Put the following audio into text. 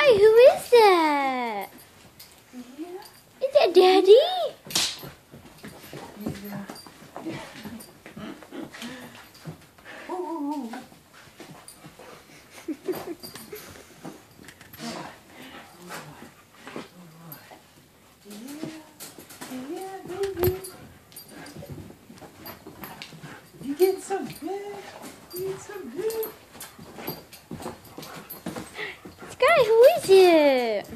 Sky, who is that? Is that Daddy? You get some good. You get some good. Sky, who is it?